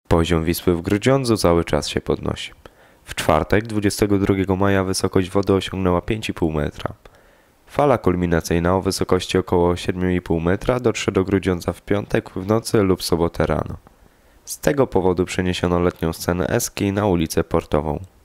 Poziom Wisły w Grudziądzu cały czas się podnosi. W czwartek, 22 maja, wysokość wody osiągnęła 5,5 metra. Fala kulminacyjna o wysokości około 7,5 metra dotrze do Grudziądza w piątek w nocy lub sobotę rano. Z tego powodu przeniesiono letnią scenę Eski na ulicę Portową.